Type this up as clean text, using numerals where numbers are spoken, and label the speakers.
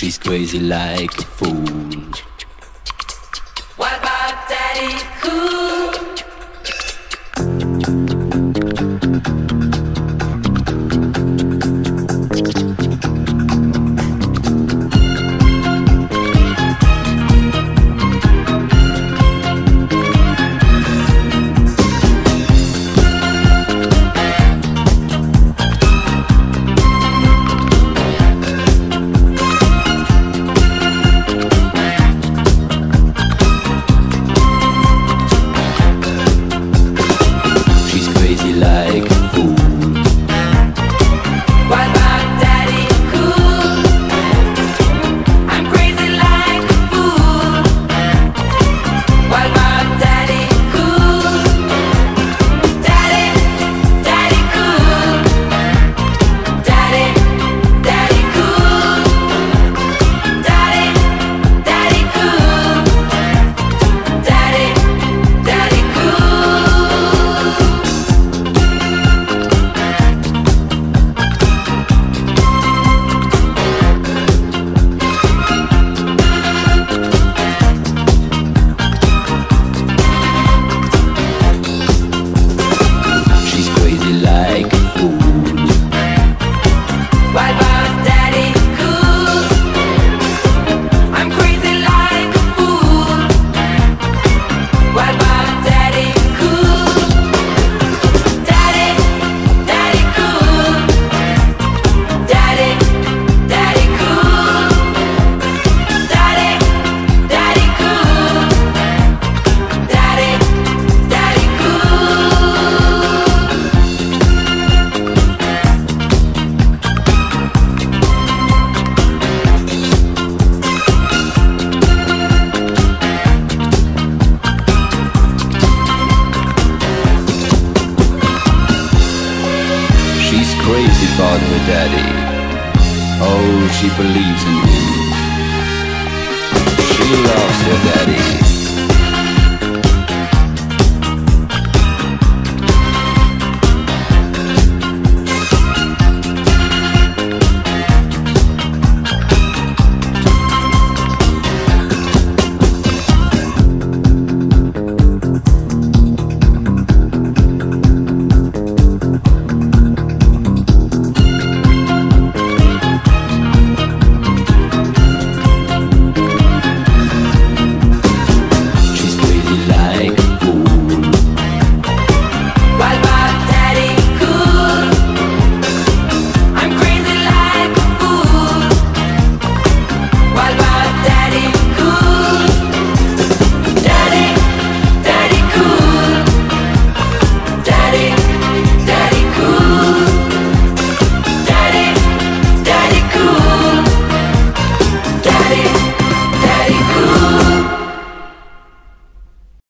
Speaker 1: She's crazy like a fool.
Speaker 2: What about Daddy Cool?
Speaker 1: Like a fool.
Speaker 2: What about Daddy Cool? I'm crazy like a fool. What about Daddy Cool? Daddy, Daddy Cool. Daddy, Daddy Cool. Daddy, Daddy Cool. Daddy, Daddy Cool.
Speaker 1: Like a fool.
Speaker 2: What about Daddy Cool? I'm crazy like a fool. What about Daddy Cool? Daddy, Daddy Cool. Daddy, Daddy Cool. Daddy, Daddy Cool. Daddy, Daddy Cool.
Speaker 1: She's crazy about her daddy. Oh, she believes in him. She loves her daddy.